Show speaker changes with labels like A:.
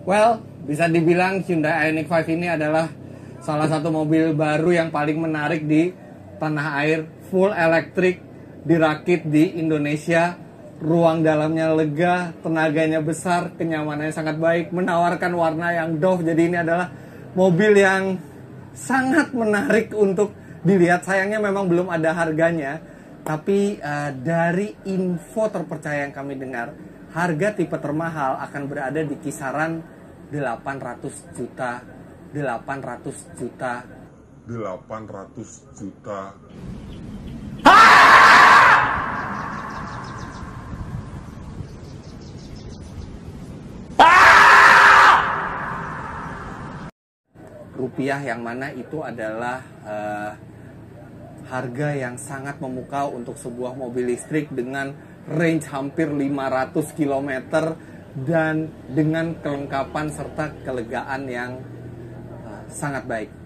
A: Well, bisa dibilang Hyundai Ioniq 5 ini adalah salah satu mobil baru yang paling menarik di tanah air. Full elektrik, dirakit di Indonesia, ruang dalamnya lega, tenaganya besar, kenyamanannya sangat baik, menawarkan warna yang doff. Jadi ini adalah mobil yang sangat menarik untuk dilihat. Sayangnya memang belum ada harganya, tapi dari info terpercaya yang kami dengar, harga tipe termahal akan berada di kisaran 800 juta. 800 juta.
B: 800 juta.
A: Rupiah, yang mana itu adalah harga yang sangat memukau untuk sebuah mobil listrik dengan range hampir 500 km dan dengan kelengkapan serta kelegaan yang sangat baik.